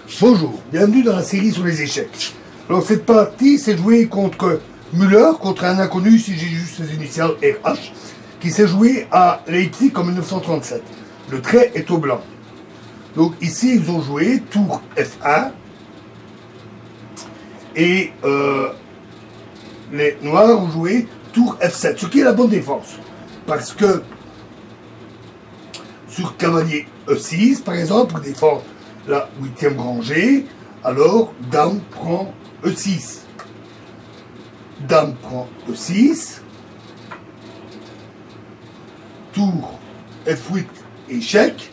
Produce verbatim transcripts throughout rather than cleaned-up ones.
Bonjour, bienvenue dans la série sur les échecs. Alors cette partie, c'est joué contre Müller, contre un inconnu, si j'ai juste ses initiales R H, qui s'est joué à Leipzig en mille neuf cent trente-sept. Le trait est au blanc. Donc ici, ils ont joué tour F un, et euh, les noirs ont joué tour F sept, ce qui est la bonne défense. Parce que sur cavalier E six, par exemple, pour défendre la huitième rangée, alors dame prend E six. Dame prend E six. Tour F huit, échec.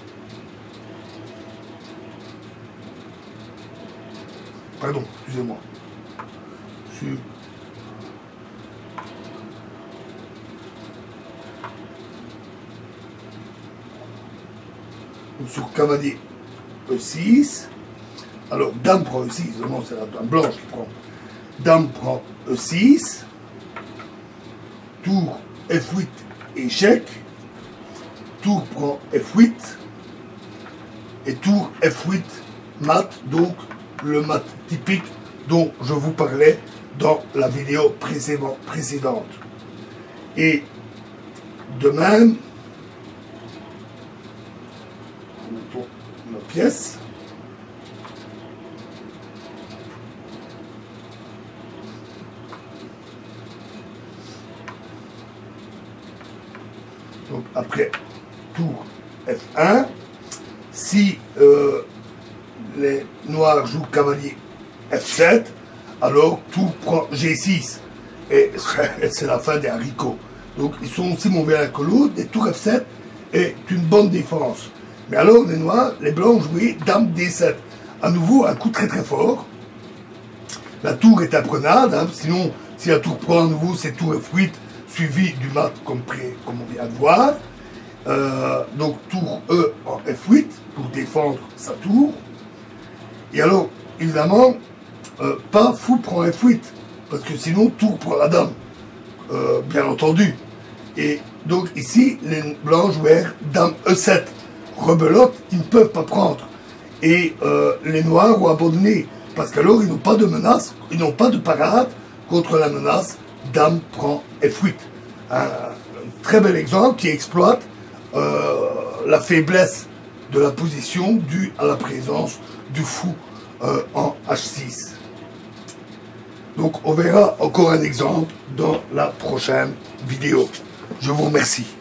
Pardon, excusez-moi. Sur sur cavalier E six. Alors, dame prend E six. Non, c'est la dame blanche qui prend. Dame prend E six. Tour F huit, échec. Tour prend F huit. Et tour F huit, mat. Donc, le mat typique dont je vous parlais dans la vidéo précédente. Et de même, mettons nos pièces. Donc après tour F un, si euh, les noirs jouent cavalier F sept, alors tour prend G six. Et c'est la fin des haricots. Donc ils sont aussi moins bien que l'autre. Et tour F sept est une bonne défense. Mais alors les noirs, les blancs ont joué dame D sept. À nouveau un coup très très fort. La tour est imprenable, hein, sinon si la tour prend à nouveau c'est tour F huit suivi du mat comme, près, comme on vient de voir. Euh, donc tour E en F huit pour défendre sa tour. Et alors évidemment euh, pas fou prend F huit parce que sinon tour prend la dame, euh, bien entendu. Et donc ici les blancs jouèrent dame E sept. Rebelote, ils ne peuvent pas prendre. Et euh, les noirs ont abandonné, parce qu'alors ils n'ont pas de menace, ils n'ont pas de parade contre la menace dame prend F huit. Un, un très bel exemple qui exploite euh, la faiblesse de la position due à la présence du fou euh, en H six. Donc on verra encore un exemple dans la prochaine vidéo. Je vous remercie.